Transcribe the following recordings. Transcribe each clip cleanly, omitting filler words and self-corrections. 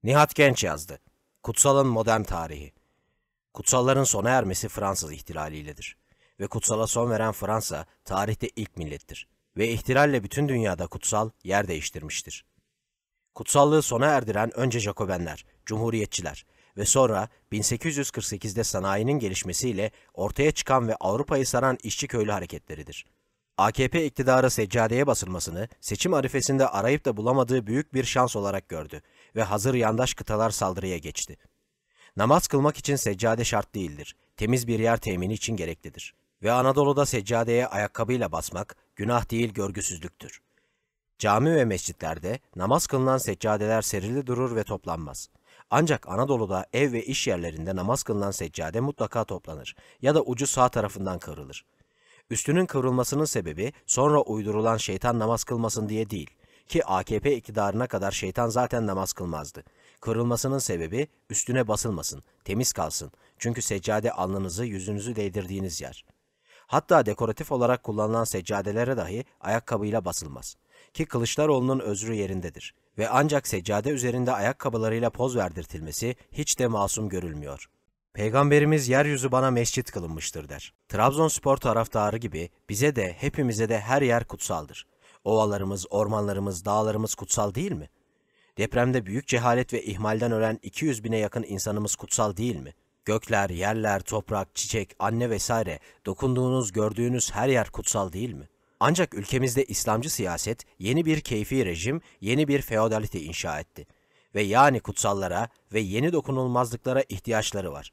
Nihat Genç yazdı. Kutsalın modern tarihi. Kutsalların sona ermesi Fransız ihtilaliyledir. Ve kutsala son veren Fransa, tarihte ilk millettir. Ve ihtilalle bütün dünyada kutsal yer değiştirmiştir. Kutsallığı sona erdiren önce Jacobenler, Cumhuriyetçiler ve sonra 1848'de sanayinin gelişmesiyle ortaya çıkan ve Avrupa'yı saran işçi köylü hareketleridir. AKP iktidarı seccadeye basılmasını seçim arifesinde arayıp da bulamadığı büyük bir şans olarak gördü ve hazır yandaş kıtalar saldırıya geçti. Namaz kılmak için seccade şart değildir, temiz bir yer temini için gereklidir. Ve Anadolu'da seccadeye ayakkabıyla basmak günah değil görgüsüzlüktür. Cami ve mescitlerde namaz kılınan seccadeler serili durur ve toplanmaz. Ancak Anadolu'da ev ve iş yerlerinde namaz kılınan seccade mutlaka toplanır ya da ucu sağ tarafından kıvrılır. Üstünün kıvrılmasının sebebi sonra uydurulan şeytan namaz kılmasın diye değil ki AKP iktidarına kadar şeytan zaten namaz kılmazdı. Kıvrılmasının sebebi üstüne basılmasın, temiz kalsın çünkü seccade alnınızı yüzünüzü değdirdiğiniz yer. Hatta dekoratif olarak kullanılan seccadelere dahi ayakkabıyla basılmaz. Ki Kılıçdaroğlu'nun özrü yerindedir ve ancak seccade üzerinde ayakkabılarıyla poz verdirtilmesi hiç de masum görülmüyor. Peygamberimiz yeryüzü bana mescit kılınmıştır der. Trabzonspor taraftarı gibi bize de hepimize de her yer kutsaldır. Ovalarımız, ormanlarımız, dağlarımız kutsal değil mi? Depremde büyük cehalet ve ihmalden ölen 200 bine yakın insanımız kutsal değil mi? Gökler, yerler, toprak, çiçek, anne vesaire dokunduğunuz, gördüğünüz her yer kutsal değil mi? Ancak ülkemizde İslamcı siyaset yeni bir keyfi rejim, yeni bir feodalite inşa etti. Ve yani kutsallara ve yeni dokunulmazlıklara ihtiyaçları var.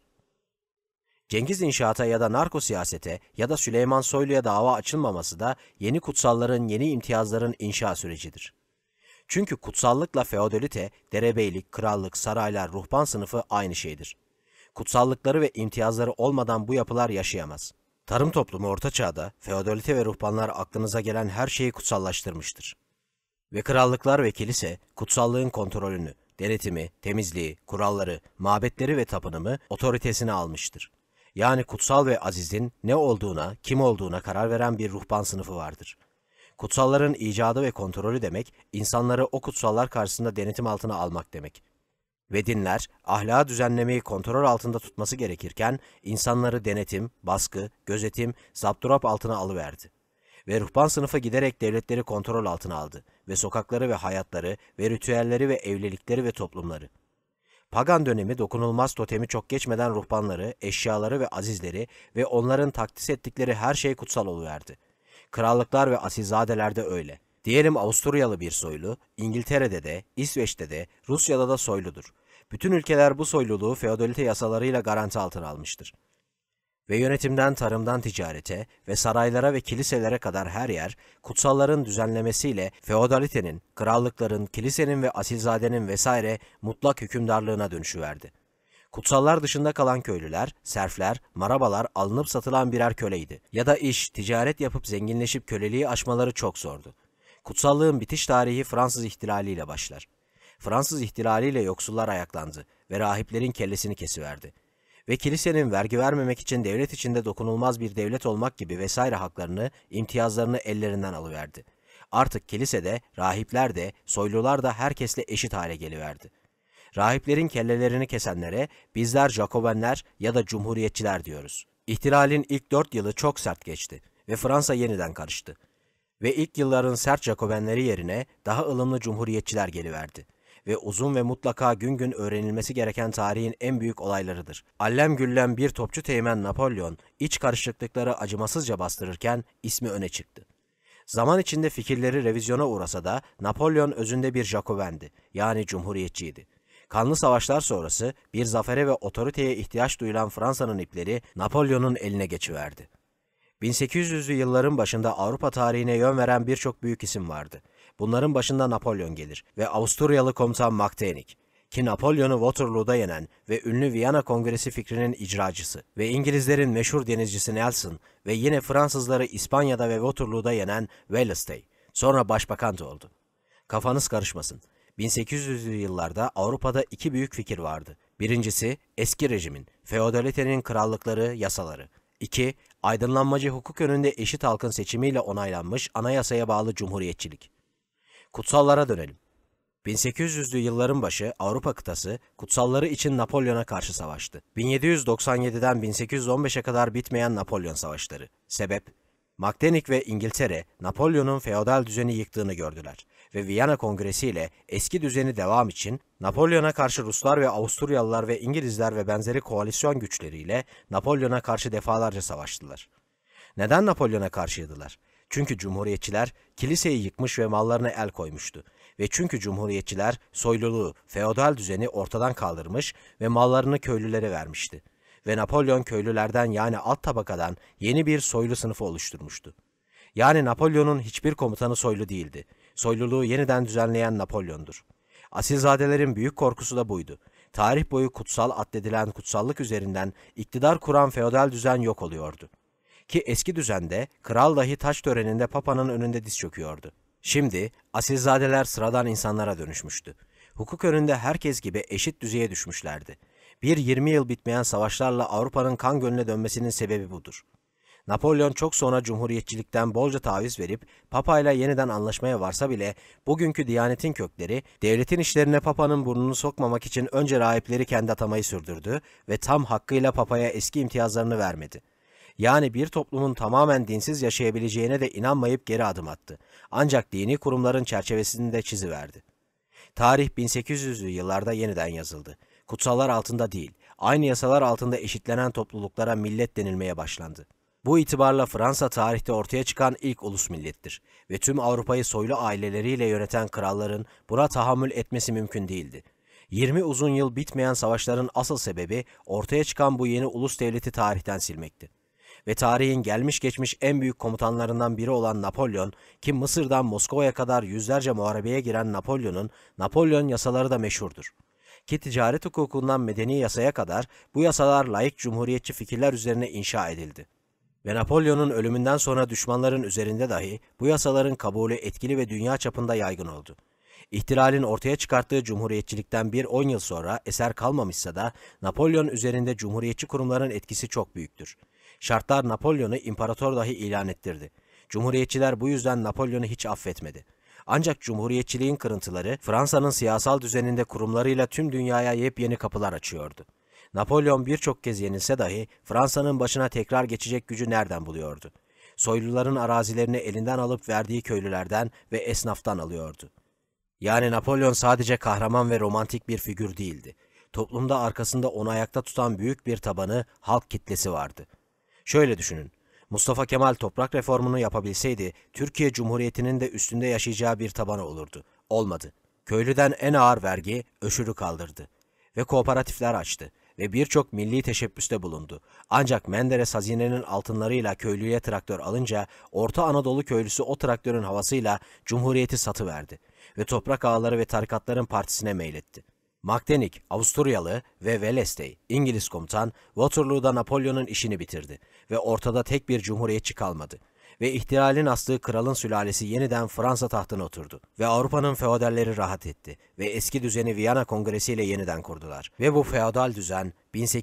Cengiz İnşaat'a ya da narko siyasete ya da Süleyman Soylu'ya dava açılmaması da yeni kutsalların, yeni imtiyazların inşa sürecidir. Çünkü kutsallıkla feodalite, derebeylik, krallık, saraylar, ruhban sınıfı aynı şeydir. Kutsallıkları ve imtiyazları olmadan bu yapılar yaşayamaz. Tarım toplumu orta çağda feodalite ve ruhbanlar aklınıza gelen her şeyi kutsallaştırmıştır. Ve krallıklar ve kilise kutsallığın kontrolünü, denetimi, temizliği, kuralları, mabetleri ve tapınımı otoritesine almıştır. Yani kutsal ve azizin ne olduğuna, kim olduğuna karar veren bir ruhban sınıfı vardır. Kutsalların icadı ve kontrolü demek, insanları o kutsallar karşısında denetim altına almak demek. Ve dinler, ahlakı düzenlemeyi kontrol altında tutması gerekirken, insanları denetim, baskı, gözetim, zapturap altına alıverdi. Ve ruhban sınıfı giderek devletleri kontrol altına aldı ve sokakları ve hayatları ve ritüelleri ve evlilikleri ve toplumları. Pagan dönemi dokunulmaz totemi çok geçmeden ruhbanları, eşyaları ve azizleri ve onların takdis ettikleri her şey kutsal oluverdi. Krallıklar ve asilzadeler de öyle. Diyelim Avusturyalı bir soylu, İngiltere'de de, İsveç'te de, Rusya'da da soyludur. Bütün ülkeler bu soyluluğu feodalite yasalarıyla garanti altına almıştır. Ve yönetimden tarımdan ticarete ve saraylara ve kiliselere kadar her yer, kutsalların düzenlemesiyle feodalitenin, krallıkların, kilisenin ve asilzadenin vesaire mutlak hükümdarlığına dönüşüverdi. Kutsallar dışında kalan köylüler, serfler, marabalar alınıp satılan birer köleydi. Ya da iş, ticaret yapıp zenginleşip köleliği aşmaları çok zordu. Kutsallığın bitiş tarihi Fransız ihtilaliyle başlar. Fransız ihtilaliyle yoksullar ayaklandı ve rahiplerin kellesini kesiverdi. Ve kilisenin vergi vermemek için devlet içinde dokunulmaz bir devlet olmak gibi vesaire haklarını, imtiyazlarını ellerinden alıverdi. Artık kilisede, rahipler de, soylular da herkesle eşit hale geliverdi. Rahiplerin kellelerini kesenlere bizler Jacobenler ya da Cumhuriyetçiler diyoruz. İhtilalin ilk 4 yılı çok sert geçti ve Fransa yeniden karıştı. Ve ilk yılların sert Jacobenleri yerine daha ılımlı Cumhuriyetçiler geliverdi. Ve uzun ve mutlaka gün gün öğrenilmesi gereken tarihin en büyük olaylarıdır. Allem güllem bir topçu teğmen Napolyon, iç karışıklıkları acımasızca bastırırken ismi öne çıktı. Zaman içinde fikirleri revizyona uğrasa da Napolyon özünde bir Jacobendi, yani Cumhuriyetçiydi. Kanlı savaşlar sonrası bir zafere ve otoriteye ihtiyaç duyulan Fransa'nın ipleri Napolyon'un eline geçiverdi. 1800'lü yılların başında Avrupa tarihine yön veren birçok büyük isim vardı. Bunların başında Napolyon gelir ve Avusturyalı komutan Metternich ki Napolyon'u Waterloo'da yenen ve ünlü Viyana Kongresi fikrinin icracısı ve İngilizlerin meşhur denizcisi Nelson ve yine Fransızları İspanya'da ve Waterloo'da yenen Wellesley sonra başbakan da oldu. Kafanız karışmasın. 1800'lü yıllarda Avrupa'da iki büyük fikir vardı. Birincisi eski rejimin, feodalitenin krallıkları, yasaları. 2. Aydınlanmacı hukuk önünde eşit halkın seçimiyle onaylanmış anayasaya bağlı cumhuriyetçilik. Kutsallara dönelim. 1800'lü yılların başı Avrupa kıtası kutsalları için Napolyon'a karşı savaştı. 1797'den 1815'e kadar bitmeyen Napolyon Savaşları. Sebep? Makdenik ve İngiltere, Napolyon'un feodal düzeni yıktığını gördüler ve Viyana Kongresi ile eski düzeni devam için Napolyon'a karşı Ruslar ve Avusturyalılar ve İngilizler ve benzeri koalisyon güçleriyle Napolyon'a karşı defalarca savaştılar. Neden Napolyon'a karşıydılar? Çünkü Cumhuriyetçiler kiliseyi yıkmış ve mallarına el koymuştu. Ve çünkü Cumhuriyetçiler soyluluğu, feodal düzeni ortadan kaldırmış ve mallarını köylülere vermişti. Ve Napolyon köylülerden yani alt tabakadan yeni bir soylu sınıfı oluşturmuştu. Yani Napolyon'un hiçbir komutanı soylu değildi. Soyluluğu yeniden düzenleyen Napolyon'dur. Asilzadelerin büyük korkusu da buydu. Tarih boyu kutsal addedilen kutsallık üzerinden iktidar kuran feodal düzen yok oluyordu. Ki eski düzende kral dahi taç töreninde papanın önünde diz çöküyordu. Şimdi asilzadeler sıradan insanlara dönüşmüştü. Hukuk önünde herkes gibi eşit düzeye düşmüşlerdi. Bir 20 yıl bitmeyen savaşlarla Avrupa'nın kan gölüne dönmesinin sebebi budur. Napolyon çok sonra cumhuriyetçilikten bolca taviz verip papayla yeniden anlaşmaya varsa bile bugünkü Diyanet'in kökleri devletin işlerine papanın burnunu sokmamak için önce rahipleri kendi atamayı sürdürdü ve tam hakkıyla papaya eski imtiyazlarını vermedi. Yani bir toplumun tamamen dinsiz yaşayabileceğine de inanmayıp geri adım attı. Ancak dini kurumların çerçevesini de çiziverdi. Tarih 1800'lü yıllarda yeniden yazıldı. Kutsallar altında değil, aynı yasalar altında eşitlenen topluluklara millet denilmeye başlandı. Bu itibarla Fransa tarihte ortaya çıkan ilk ulus millettir ve tüm Avrupa'yı soylu aileleriyle yöneten kralların buna tahammül etmesi mümkün değildi. 20 uzun yıl bitmeyen savaşların asıl sebebi ortaya çıkan bu yeni ulus devleti tarihten silmekti. Ve tarihin gelmiş geçmiş en büyük komutanlarından biri olan Napolyon, ki Mısır'dan Moskova'ya kadar yüzlerce muharebeye giren Napolyon yasaları da meşhurdur. Ki ticaret hukukundan medeni yasaya kadar bu yasalar laik cumhuriyetçi fikirler üzerine inşa edildi. Ve Napolyon'un ölümünden sonra düşmanların üzerinde dahi bu yasaların kabulü etkili ve dünya çapında yaygın oldu. İhtilalin ortaya çıkarttığı cumhuriyetçilikten 10 yıl sonra eser kalmamışsa da Napolyon üzerinde cumhuriyetçi kurumların etkisi çok büyüktür. Şartlar Napolyon'u imparator dahi ilan ettirdi. Cumhuriyetçiler bu yüzden Napolyon'u hiç affetmedi. Ancak cumhuriyetçiliğin kırıntıları Fransa'nın siyasal düzeninde kurumlarıyla tüm dünyaya yepyeni kapılar açıyordu. Napolyon birçok kez yenilse dahi Fransa'nın başına tekrar geçecek gücü nereden buluyordu? Soyluların arazilerini elinden alıp verdiği köylülerden ve esnaftan alıyordu. Yani Napolyon sadece kahraman ve romantik bir figür değildi. Toplumda arkasında onu ayakta tutan büyük bir tabanı, halk kitlesi vardı. Şöyle düşünün, Mustafa Kemal toprak reformunu yapabilseydi, Türkiye Cumhuriyeti'nin de üstünde yaşayacağı bir tabanı olurdu. Olmadı. Köylüden en ağır vergi, öşürü kaldırdı. Ve kooperatifler açtı. Ve birçok milli teşebbüste bulundu. Ancak Menderes hazinenin altınlarıyla köylüye traktör alınca, Orta Anadolu köylüsü o traktörün havasıyla Cumhuriyeti satıverdi. Ve toprak ağaları ve tarikatların partisine meyletti. Makdenik, Avusturyalı ve Wellesley, İngiliz komutan, Waterloo'da Napolyon'un işini bitirdi ve ortada tek bir cumhuriyetçi kalmadı. Ve ihtilalin astığı kralın sülalesi yeniden Fransa tahtına oturdu. Ve Avrupa'nın feodalleri rahat etti ve eski düzeni Viyana Kongresi ile yeniden kurdular. Ve bu feodal düzen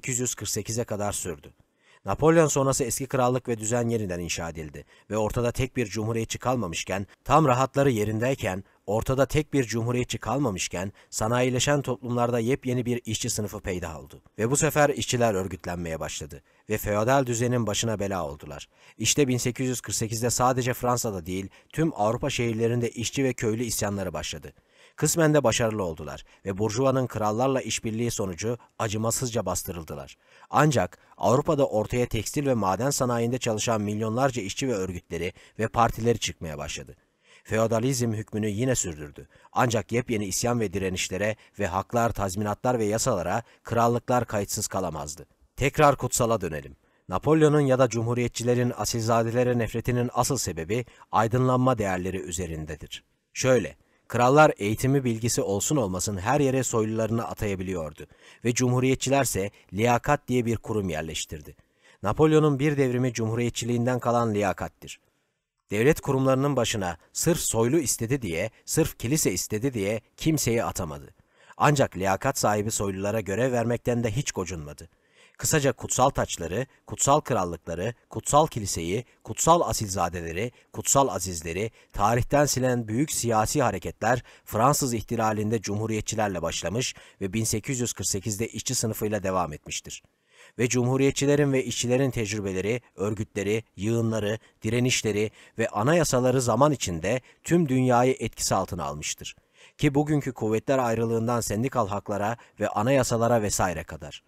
1848'e kadar sürdü. Napolyon sonrası eski krallık ve düzen yeniden inşa edildi ve ortada tek bir cumhuriyetçi kalmamışken, tam rahatları yerindeyken, sanayileşen toplumlarda yepyeni bir işçi sınıfı peydah oldu. Ve bu sefer işçiler örgütlenmeye başladı ve feodal düzenin başına bela oldular. İşte 1848'de sadece Fransa'da değil, tüm Avrupa şehirlerinde işçi ve köylü isyanları başladı. Kısmen de başarılı oldular ve Burjuva'nın krallarla işbirliği sonucu acımasızca bastırıldılar. Ancak Avrupa'da ortaya tekstil ve maden sanayinde çalışan milyonlarca işçi ve örgütleri ve partileri çıkmaya başladı. Feodalizm hükmünü yine sürdürdü. Ancak yepyeni isyan ve direnişlere ve haklar, tazminatlar ve yasalara krallıklar kayıtsız kalamazdı. Tekrar kutsala dönelim. Napolyon'un ya da cumhuriyetçilerin asilzadelere nefretinin asıl sebebi aydınlanma değerleri üzerindedir. Şöyle, krallar eğitimi bilgisi olsun olmasın her yere soylularını atayabiliyordu ve cumhuriyetçilerse liyakat diye bir kurum yerleştirdi. Napolyon'un bir devrimi cumhuriyetçiliğinden kalan liyakattir. Devlet kurumlarının başına sırf soylu istedi diye, sırf kilise istedi diye kimseyi atamadı. Ancak liyakat sahibi soylulara görev vermekten de hiç gocunmadı. Kısaca kutsal taçları, kutsal krallıkları, kutsal kiliseyi, kutsal asilzadeleri, kutsal azizleri, tarihten silen büyük siyasi hareketler Fransız ihtilalinde cumhuriyetçilerle başlamış ve 1848'de işçi sınıfıyla devam etmiştir. Ve cumhuriyetçilerin ve işçilerin tecrübeleri, örgütleri, yığınları, direnişleri ve anayasaları zaman içinde tüm dünyayı etkisi altına almıştır. Ki bugünkü kuvvetler ayrılığından sendikal haklara ve anayasalara vesaire kadar.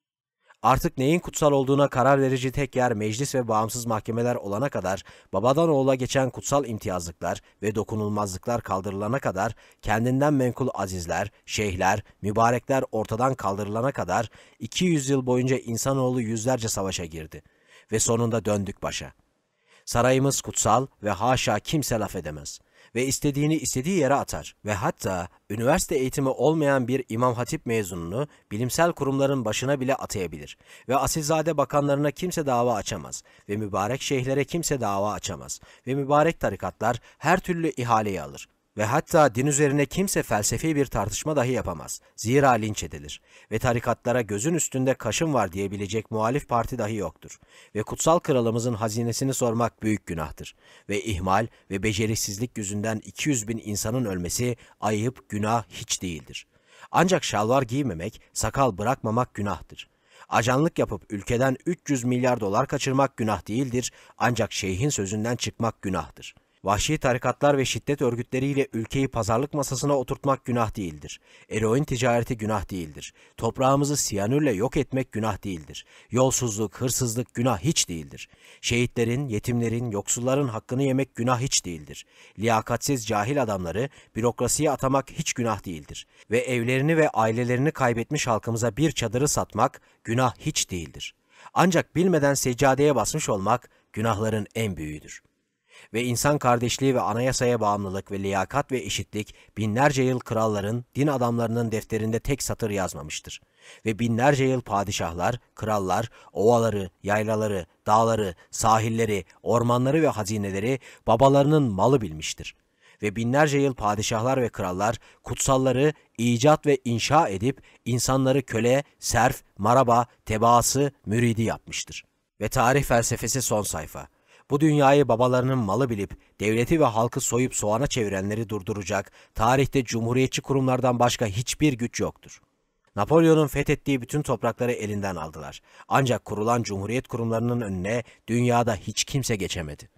Artık neyin kutsal olduğuna karar verici tek yer meclis ve bağımsız mahkemeler olana kadar, babadan oğula geçen kutsal imtiyazlıklar ve dokunulmazlıklar kaldırılana kadar, kendinden menkul azizler, şeyhler, mübarekler ortadan kaldırılana kadar 200 yıl boyunca insanoğlu yüzlerce savaşa girdi. Ve sonunda döndük başa. Sarayımız kutsal ve haşa kimse laf edemez. Ve istediğini istediği yere atar ve hatta üniversite eğitimi olmayan bir İmam Hatip mezununu bilimsel kurumların başına bile atayabilir ve asilzade bakanlarına kimse dava açamaz ve mübarek şeyhlere kimse dava açamaz ve mübarek tarikatlar her türlü ihaleyi alır. Ve hatta din üzerine kimse felsefi bir tartışma dahi yapamaz. Zira linç edilir. Ve tarikatlara gözün üstünde kaşın var diyebilecek muhalif parti dahi yoktur. Ve kutsal kralımızın hazinesini sormak büyük günahtır. Ve ihmal ve beceriksizlik yüzünden 200 bin insanın ölmesi ayıp, günah hiç değildir. Ancak şalvar giymemek, sakal bırakmamak günahtır. Ajanlık yapıp ülkeden 300 milyar dolar kaçırmak günah değildir, ancak şeyhin sözünden çıkmak günahtır. Vahşi tarikatlar ve şiddet örgütleriyle ülkeyi pazarlık masasına oturtmak günah değildir. Eroin ticareti günah değildir. Toprağımızı siyanürle yok etmek günah değildir. Yolsuzluk, hırsızlık günah hiç değildir. Şehitlerin, yetimlerin, yoksulların hakkını yemek günah hiç değildir. Liyakatsiz cahil adamları bürokrasiye atamak hiç günah değildir. Ve evlerini ve ailelerini kaybetmiş halkımıza bir çadırı satmak günah hiç değildir. Ancak bilmeden seccadeye basmış olmak günahların en büyüğüdür. Ve insan kardeşliği ve anayasaya bağımlılık ve liyakat ve eşitlik binlerce yıl kralların, din adamlarının defterinde tek satır yazmamıştır. Ve binlerce yıl padişahlar, krallar, ovaları, yaylaları, dağları, sahilleri, ormanları ve hazineleri babalarının malı bilmiştir. Ve binlerce yıl padişahlar ve krallar kutsalları icat ve inşa edip insanları köle, serf, maraba, tebaası, müridi yapmıştır. Ve tarih felsefesi son sayfa. Bu dünyayı babalarının malı bilip devleti ve halkı soyup soğana çevirenleri durduracak tarihte cumhuriyetçi kurumlardan başka hiçbir güç yoktur. Napolyon'un fethettiği bütün toprakları elinden aldılar. Ancak kurulan cumhuriyet kurumlarının önüne dünyada hiç kimse geçemedi.